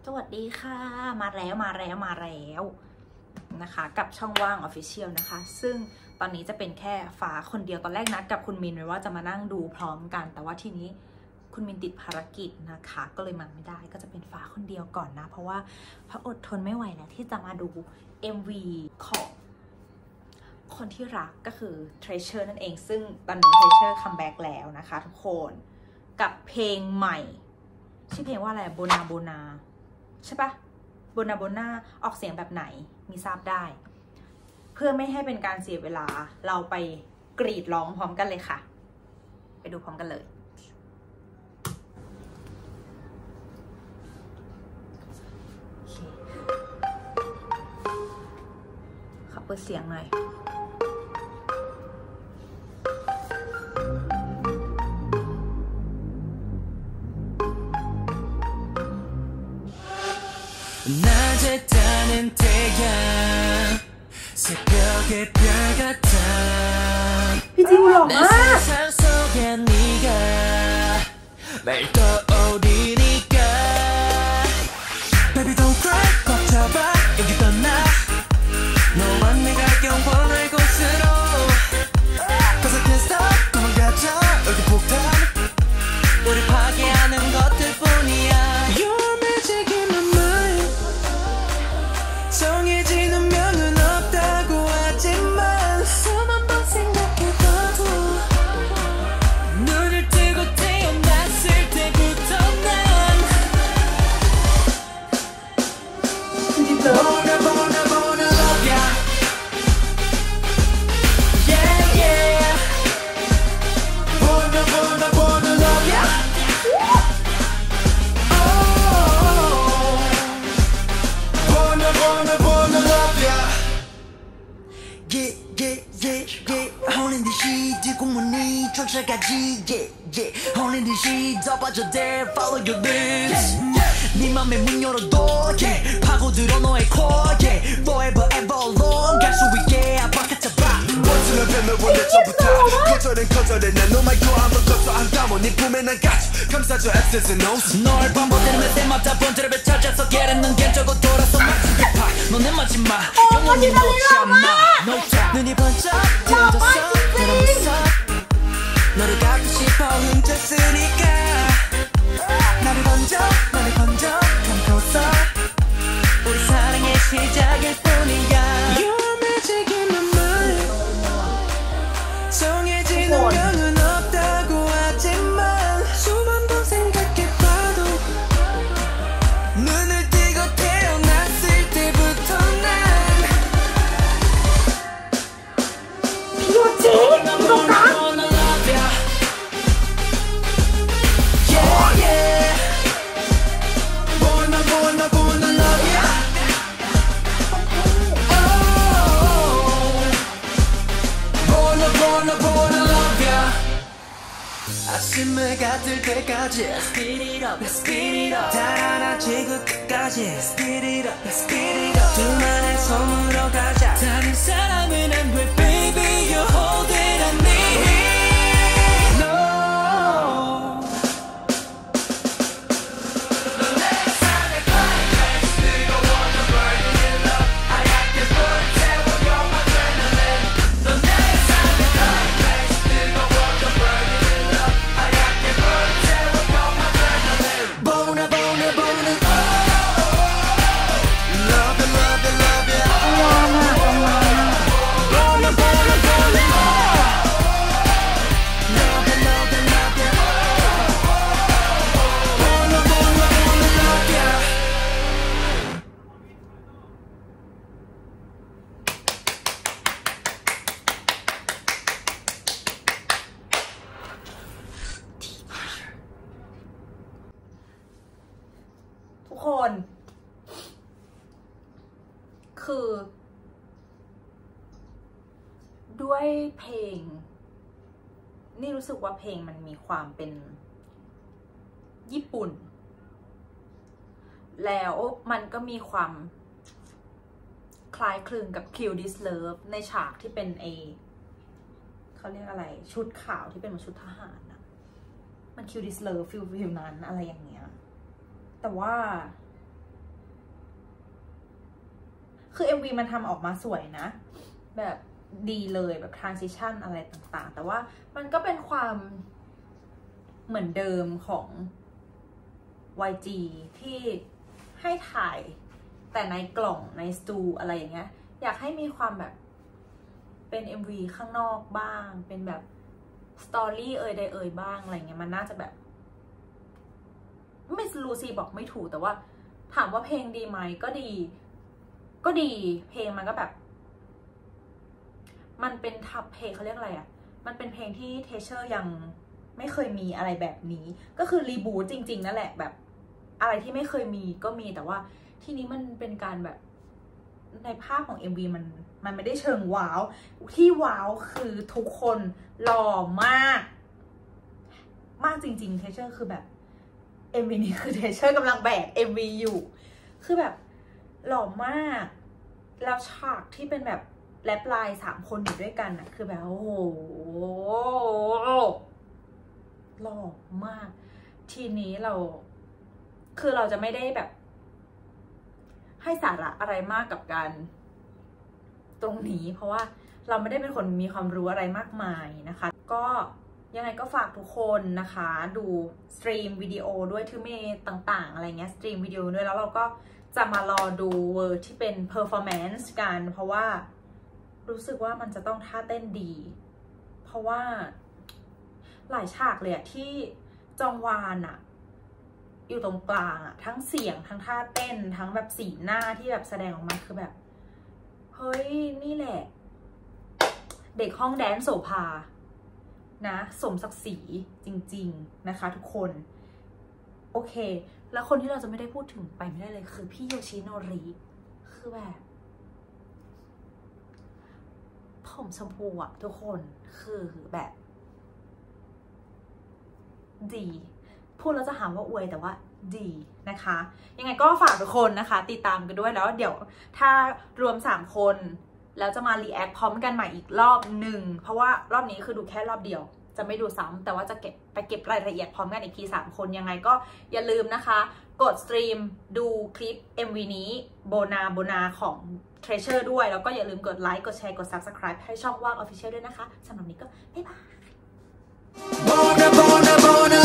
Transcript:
สวัสดีค่ะมาแล้วนะคะกับช่องว่าง Official นะคะซึ่งตอนนี้จะเป็นแค่ฟ้าคนเดียวตอนแรกนัดกับคุณมินไว้ว่าจะมานั่งดูพร้อมกันแต่ว่าทีนี้คุณมินติดภารกิจนะคะก็เลยมาไม่ได้ก็จะเป็นฟ้าคนเดียวก่อนนะเพราะว่าพระอดทนไม่ไหวแล้วที่จะมาดู MV ของคนที่รักก็คือ Treasure นั่นเองซึ่งตอนนี้ Treasure คัมแบ็กแล้วนะคะทุกคนกับเพลงใหม่ชื่อเพลงว่าอะไรโบนาใช่ปะโบนาออกเสียงแบบไหนมีทราบได้เพื่อไม่ให้เป็นการเสียเวลาเราไปกรีดร้องพร้อมกันเลยค่ะไปดูพร้อมกันเลยขอเปิดเสียงหน่อยพี่จิวหล่อมาก 네 맘에 문 열어둬 yeah. 파고들어 너의 core yeah. Forever ever alone 갈 수 있게 아파cat잡아 원수는 뱀을 원해 전부터 거절해 난 너 말고 아무것도 안 담아 네 품에 난 가져 감싸줘 X's and O's 널 반복되는 때마다 본드랩을 찾아서 깨르는 게 저거 돌아서 마치 파 너네 마지막 영원히 놓지 않아 No time 눈이 번쩍 뜨졌어 그러면서 너를 갖고 싶어 훔쳤으니까 나를 건져 감고서 우리 사랑의 시작일 뿐이야 You're magic in my mind 정해진 운명은 없다고 하지만 수만 번 생각해봐도 눈을 뜨고 태어났을 때부터 난 비오지 이거다 아침을 가들 때까지 Speed it up, let's speed it up 달아나지 그 끝까지 Speed it up, let's speed it up 둘만의 섬으로 가자 다른 사람은 안 돼 Baby, you hold it, I need it No 내 삶의 climax 뜨거워져 burning in love 하얗게 불태워 you're my adrenaline 넌 내 삶의 climax 뜨거워져 burning ทุกคนคือด้วยเพลงนี่รู้สึกว่าเพลงมันมีความเป็นญี่ปุ่นแล้วมันก็มีความคล้ายคลึงกับ Kill This Love ในฉากที่เป็นเขาเรียกอะไรชุดขาวที่เป็นเหมือนชุดทหารนะมัน Kill This Love ฟิลนั้นอะไรอย่างเงี้ยแต่ว่าคือ MV มันทำออกมาสวยนะแบบดีเลยแบบ transition อะไรต่างๆแต่ว่ามันก็เป็นความเหมือนเดิมของ YG ที่ให้ถ่ายแต่ในกล่องในสตูอะไรอย่างเงี้ยอยากให้มีความแบบเป็น MV ข้างนอกบ้างเป็นแบบสตอรี่ใดบ้างอะไรเงี้ยมันน่าจะแบบไม่รู้สิบอกไม่ถูกแต่ว่าถามว่าเพลงดีไหมก็ดีเพลงมันก็แบบมันเป็นทับเพลงเขาเรียกอะไรอะมันเป็นเพลงที่เทเชอร์ยังไม่เคยมีอะไรแบบนี้ก็คือรีบูทจริงๆนั่นแหละแบบอะไรที่ไม่เคยมีก็มีแต่ว่าที่นี้มันเป็นการแบบในภาพของ MV มันไม่ได้เชิงว้าวที่ว้าวคือทุกคนหล่อมากจริงๆเทเชอร์คือแบบ MV นี้คือเทเชอร์กำลังแบก MV อยู่คือแบบหล่อมากแล้วฉากที่เป็นแบบแรปไลน์3 คนอยู่ด้วยกันนะคือแบบโอ้โหหล่อมากทีนี้คือเราจะไม่ได้แบบให้สาระอะไรมากกับการตรงนี้เพราะว่าเราไม่ได้เป็นคนมีความรู้อะไรมากมายนะคะก็ยังไงก็ฝากทุกคนนะคะดูสตรีมวิดีโอด้วยทูเมต่างๆอะไรเงี้ยสตรีมวิดีโอด้วยแล้วเราก็จะมารอดูเวอร์ที่เป็นเพอร์ฟอร์แมนซ์กันเพราะว่ารู้สึกว่ามันจะต้องท่าเต้นดีเพราะว่าหลายฉากเลยอะที่จองวานอะอยู่ตรงกลางอะทั้งเสียงทั้งท่าเต้นทั้งแบบสีหน้าที่แบบแสดงออกมาคือแบบเฮ้ยนี่แหละเด็กห้องแดนโสภานะสมศักดิ์ศรีจริงๆนะคะทุกคนโอเคแล้วคนที่เราจะไม่ได้พูดถึงไปไม่ได้เลยคือพี่โยชิโนริคือแบบผมชมพูอะทุกคนคือแบบดีพูดแล้วจะหาว่าอวยแต่ว่าดีนะคะยังไงก็ฝากทุกคนนะคะติดตามกันด้วยแล้วเดี๋ยวถ้ารวม3 คนแล้วจะมารีแอคพร้อมกันใหม่อีกรอบหนึ่งเพราะว่ารอบนี้คือดูแค่รอบเดียวจะไม่ดูซ้ำแต่ว่าจะไปเก็บรายละเอียดพร้อมกันอีกที3 คนยังไงก็อย่าลืมนะคะกดสตรีมดูคลิป MV นี้โบนาของ Treasure ด้วยแล้วก็อย่าลืมกดไลค์กดแชร์กด Subscribe ให้ช่องว่าง Official ด้วยนะคะสำหรับนี้ก็บ๊ายบาย